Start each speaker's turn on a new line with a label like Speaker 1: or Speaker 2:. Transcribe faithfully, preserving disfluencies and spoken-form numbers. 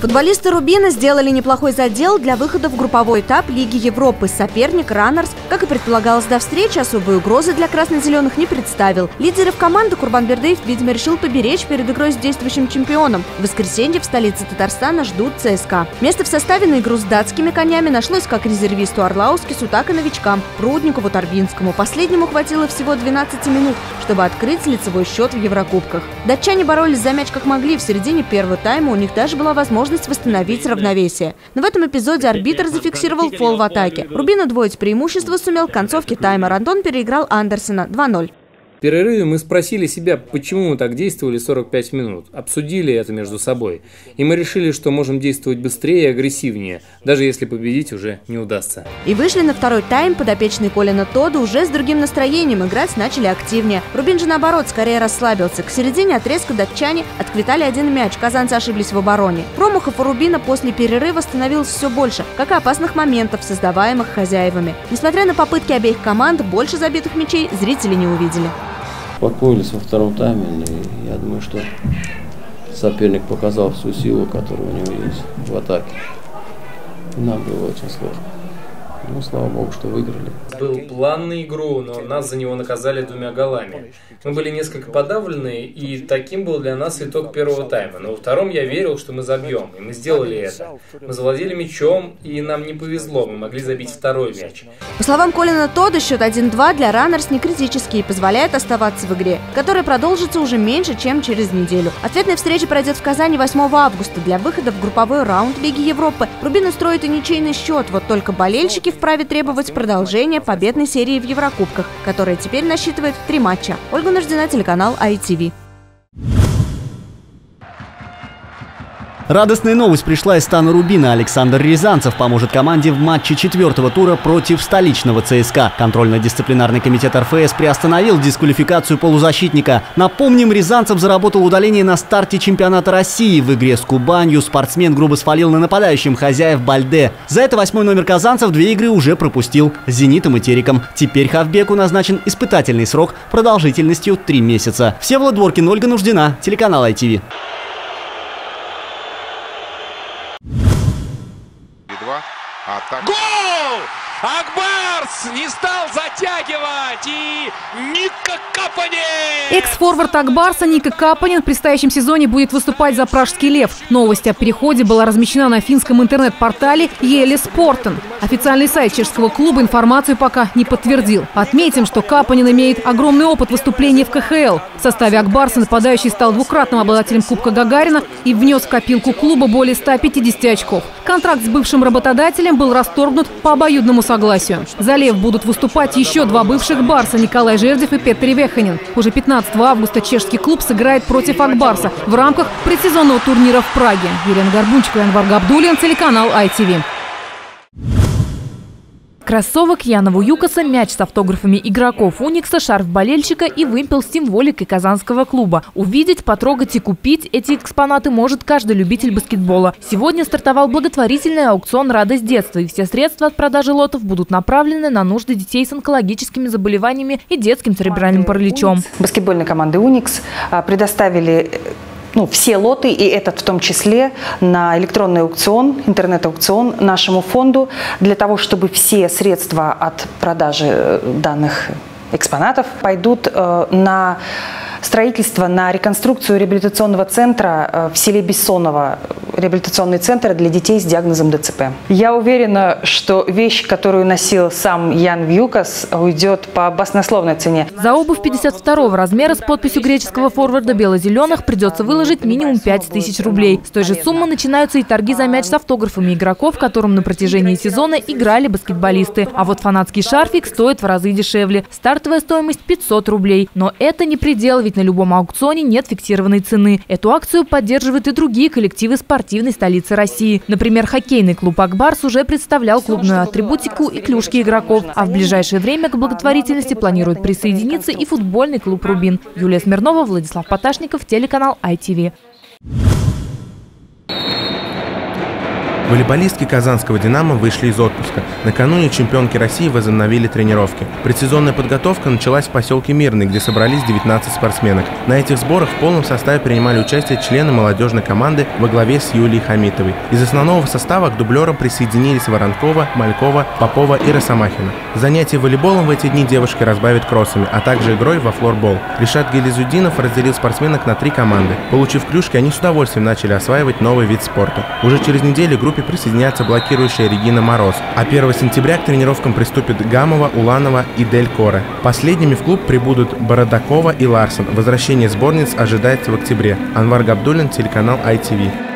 Speaker 1: Футболисты «Рубина» сделали неплохой задел для выхода в групповой этап Лиги Европы. Соперник «Раннерс», как и предполагалось до встречи, особой угрозы для красно-зеленых не представил. Лидеров команды Курбанбердыев, видимо, решил поберечь перед игрой с действующим чемпионом. В воскресенье в столице Татарстана ждут ЦСКА. Место в составе на игру с датскими конями нашлось как резервисту Орлаускису, так и новичкам Прудникову, Торбинскому. Последнему хватило всего двенадцати минут, чтобы открыть лицевой счет в Еврокубках. Датчане боролись за мяч как могли. В середине первого тайма у них даже была возможность восстановить равновесие. Но в этом эпизоде арбитр зафиксировал фол в атаке. Рубин удвоить преимущество сумел к концовке тайма. Рандон переиграл Андерсена два ноль.
Speaker 2: В перерыве мы спросили себя, почему мы так действовали сорок пять минут. Обсудили это между собой. И мы решили, что можем действовать быстрее и агрессивнее, даже если победить уже не удастся.
Speaker 1: И вышли на второй тайм подопечные Колина Тодда уже с другим настроением. Играть начали активнее. Рубин же, наоборот, скорее расслабился. К середине отрезка датчане отквитали один мяч. Казанцы ошиблись в обороне. Промахов у Рубина после перерыва становилось все больше, как и опасных моментов, создаваемых хозяевами. Несмотря на попытки обеих команд, больше забитых мячей зрители не увидели.
Speaker 3: Успокоились во втором тайме, и я думаю, что соперник показал всю силу, которая у него есть в атаке. И нам было очень сложно. Ну, слава богу, что выиграли.
Speaker 2: Был план на игру, но нас за него наказали двумя голами. Мы были несколько подавлены, и таким был для нас итог первого тайма. Но во втором я верил, что мы забьем, и мы сделали это. Мы завладели мячом, и нам не повезло, мы могли забить второй мяч.
Speaker 1: По словам Колина Тодда, счет один-два для «Раннерс» не критический и позволяет оставаться в игре, которая продолжится уже меньше, чем через неделю. Ответная встреча пройдет в Казани восьмого августа. Для выхода в групповой раунд Лиги Европы Рубин устроит и ничейный счет. Вот только болельщики вправе требовать продолжения победной серии в Еврокубках, которая теперь насчитывает три матча. Ольга Нуждина, телеканал ай ти ви.
Speaker 4: Радостная новость пришла из стана Рубина. Александр Рязанцев поможет команде в матче четвертого тура против столичного ЦСКА. Контрольно-дисциплинарный комитет эр эф эс приостановил дисквалификацию полузащитника. Напомним, Рязанцев заработал удаление на старте чемпионата России. В игре с Кубанью спортсмен грубо свалил на нападающим хозяев Бальде. За это восьмой номер казанцев две игры уже пропустил с «Зенитом» и «Тереком». Теперь Хавбеку назначен испытательный срок продолжительностью три месяца. Всеволод Дворкин, Ольга Нуждина, телеканал ай ти ви.
Speaker 5: Гол! Акбарс не стал затягивать, и Ника Капанин!
Speaker 6: Экс-форвард Акбарса Ника Капанин в предстоящем сезоне будет выступать за Пражский Лев. Новость о переходе была размещена на финском интернет-портале Еле Спортен. Официальный сайт чешского клуба информацию пока не подтвердил. Отметим, что Капанин имеет огромный опыт выступления в ка ха эл. В составе Акбарса нападающий стал двукратным обладателем Кубка Гагарина и внес в копилку клуба более ста пятидесяти очков. Контракт с бывшим работодателем был расторгнут по обоюдному согласию. За Лев будут выступать еще два бывших барса – Николай Жердев и Петр Веханин. Уже пятнадцатого августа чешский клуб сыграет против Акбарса в рамках предсезонного турнира в Праге. Елена Горбунчикова, Январ Габдуллин, телеканал ай ти ви. Кроссовок Яна Вуюкаса, мяч с автографами игроков «Уникса», шарф болельщика и вымпел с символикой казанского клуба. Увидеть, потрогать и купить эти экспонаты может каждый любитель баскетбола. Сегодня стартовал благотворительный аукцион «Радость детства», и все средства от продажи лотов будут направлены на нужды детей с онкологическими заболеваниями и детским церебральным параличом.
Speaker 7: Баскетбольной команды «Уникс» предоставили Ну, все лоты, и этот в том числе, на электронный аукцион, интернет-аукцион нашему фонду, для того, чтобы все средства от продажи данных экспонатов пойдут э, на строительство, на реконструкцию реабилитационного центра э, в селе Бессоново, реабилитационный центр для детей с диагнозом дэ цэ пэ. Я уверена, что вещь, которую носил сам Ян Вуюкас, уйдет по баснословной цене.
Speaker 6: За обувь пятьдесят второго размера с подписью греческого форварда бело-зеленых придется выложить минимум пять тысяч рублей. С той же суммы начинаются и торги за мяч с автографами игроков, которым на протяжении сезона играли баскетболисты. А вот фанатский шарфик стоит в разы дешевле. Стартовая стоимость пятьсот рублей. Но это не предел, ведь на любом аукционе нет фиксированной цены. Эту акцию поддерживают и другие коллективы спортивной столицы России. Например, хоккейный клуб «Акбарс» уже представлял клубную атрибутику и клюшки игроков. А в ближайшее время к благотворительности планирует присоединиться и футбольный клуб «Рубин». Юлия Смирнова, Владислав Поташников, телеканал ай ти ви.
Speaker 8: Волейболистки казанского «Динамо» вышли из отпуска. Накануне чемпионки России возобновили тренировки. Предсезонная подготовка началась в поселке Мирный, где собрались девятнадцать спортсменок. На этих сборах в полном составе принимали участие члены молодежной команды во главе с Юлией Хамитовой. Из основного состава к дублерам присоединились Воронкова, Малькова, Попова и Росомахина. Занятия волейболом в эти дни девушки разбавят кроссами, а также игрой во флорбол. Ришат Гелизуддинов разделил спортсменок на три команды. Получив клюшки, они с удовольствием начали осваивать новый вид спорта. Уже через неделю к группе присоединяется блокирующая Регина Мороз, а первого сентября к тренировкам приступят Гамова, Уланова и Дель Коре. Последними в клуб прибудут Бородакова и Ларсон. Возвращение сборниц ожидается в октябре. Анвар Габдуллин, телеканал ай ти ви.